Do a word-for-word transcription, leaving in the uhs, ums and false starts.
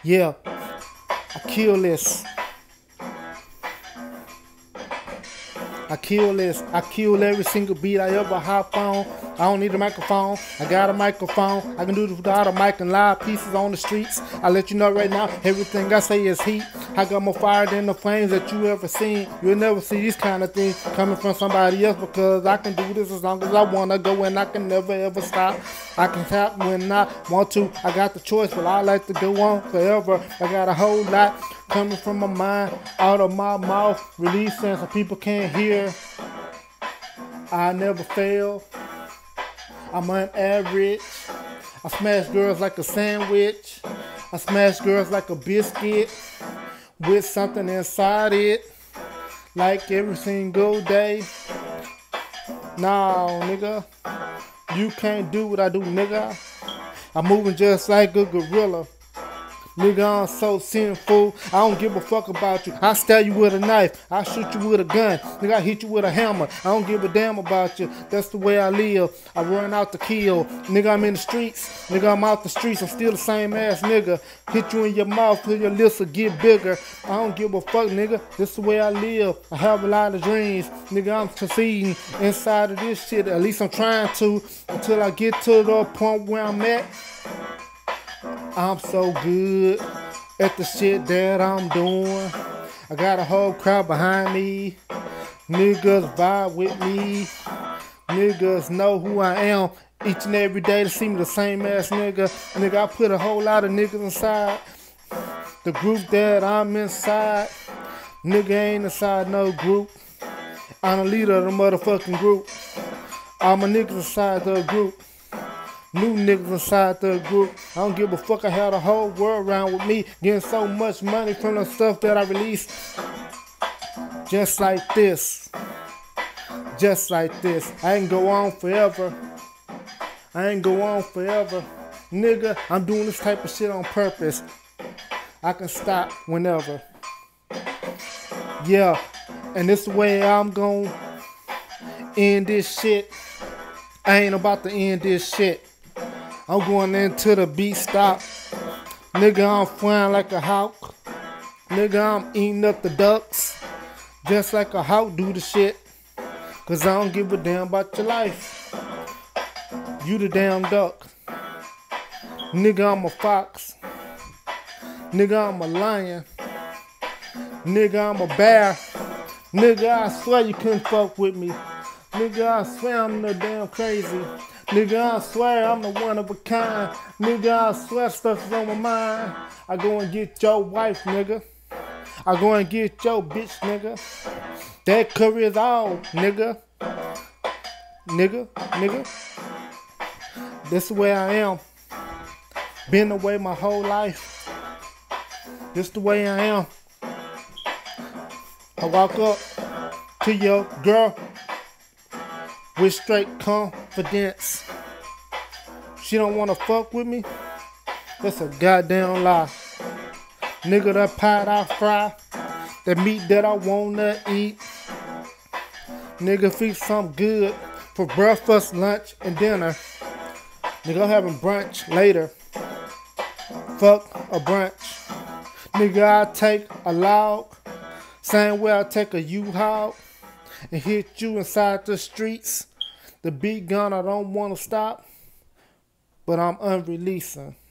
Yeah, I kill this. I kill this. I kill every single beat I ever hop on. I don't need a microphone. I got a microphone. I can do this without a mic and live pieces on the streets. I let you know right now, everything I say is heat. I got more fire than the flames that you ever seen. You'll never see these kind of things coming from somebody else because I can do this as long as I want to go and I can never ever stop. I can tap when I want to. I got the choice, but I like to go on forever. I got a whole lot coming from my mind, out of my mouth, releasing so people can't hear. I never fail. I'm on average. I smash girls like a sandwich. I smash girls like a biscuit with something inside it, like every single day. Nah, nigga, you can't do what I do, nigga. I'm moving just like a gorilla. Nigga, I'm so sinful. I don't give a fuck about you. I stab you with a knife. I shoot you with a gun. Nigga, I hit you with a hammer. I don't give a damn about you. That's the way I live. I run out to kill. Nigga, I'm in the streets. Nigga, I'm out the streets. I'm still the same ass nigga. Hit you in your mouth till your lips will get bigger. I don't give a fuck, nigga. This the way I live. I have a lot of dreams. Nigga, I'm succeeding inside of this shit. At least I'm trying to until I get to the point where I'm at. I'm so good at the shit that I'm doing. I got a whole crowd behind me. Niggas vibe with me. Niggas know who I am. Each and every day they see me the same ass nigga. Nigga, I put a whole lot of niggas inside the group that I'm inside. Nigga ain't inside no group. I'm the leader of the motherfucking group. All my niggas inside the group. New niggas inside the group. I don't give a fuck. I had the whole world around with me, getting so much money from the stuff that I release. Just like this. Just like this. I ain't go on forever. I ain't go on forever. Nigga, I'm doing this type of shit on purpose. I can stop whenever. Yeah. And this the way I'm gonna end this shit. I ain't about to end this shit. I'm going into the beat stop. Nigga, I'm flying like a hawk. Nigga, I'm eating up the ducks. Just like a hawk do the shit. Cause I don't give a damn about your life. You the damn duck. Nigga, I'm a fox. Nigga, I'm a lion. Nigga, I'm a bear. Nigga, I swear you couldn't fuck with me. Nigga, I swear I'm no damn crazy. Nigga, I swear I'm the one of a kind. Nigga, I swear stuff is on my mind. I go and get your wife, nigga. I go and get your bitch, nigga. That career's all, nigga. Nigga, nigga. This the way I am. Been the way my whole life. This the way I am. I walk up to your girl with straight confidence. She don't wanna fuck with me? That's a goddamn lie. Nigga, that pie that I fry, that meat that I wanna eat. Nigga, feed something good for breakfast, lunch, and dinner. Nigga, I'm having brunch later. Fuck a brunch. Nigga, I take a log, same way I take a U-Haul and hit you inside the streets. The beat gun, I don't want to stop, but I'm unreleasing.